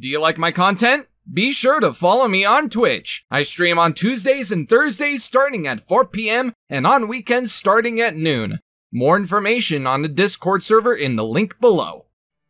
Do you like my content? Be sure to follow me on Twitch. I stream on Tuesdays and Thursdays starting at 4 p.m. and on weekends starting at noon. More information on the Discord server in the link below.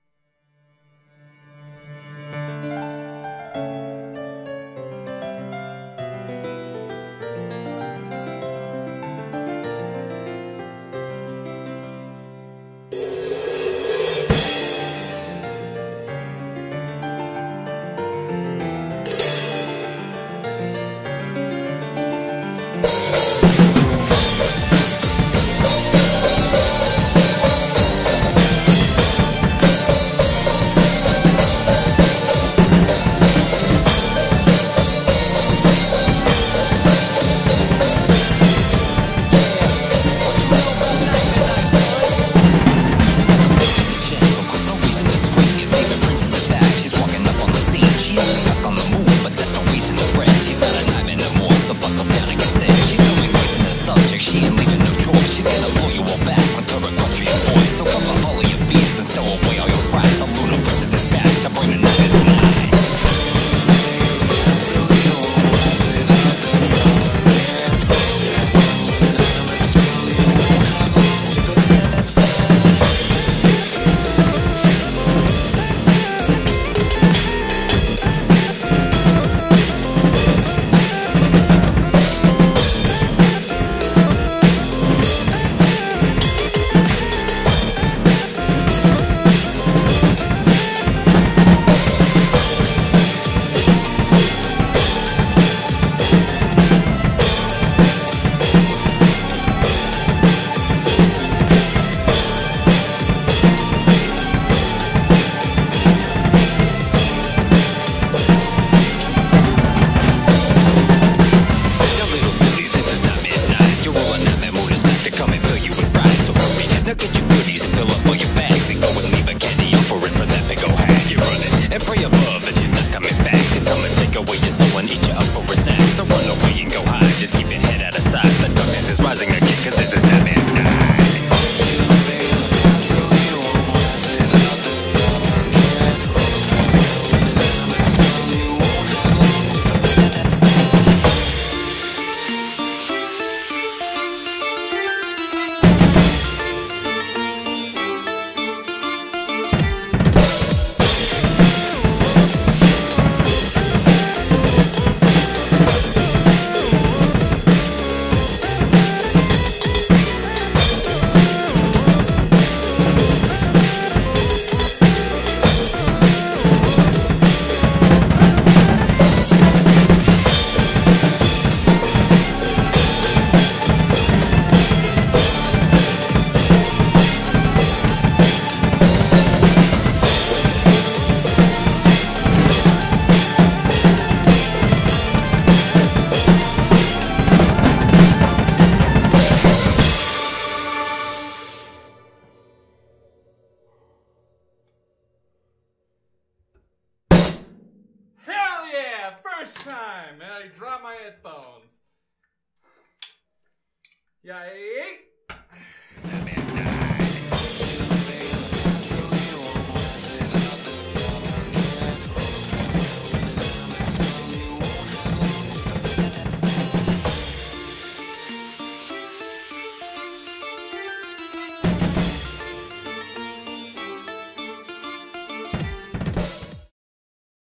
First time, and I dropped my headphones. Yay!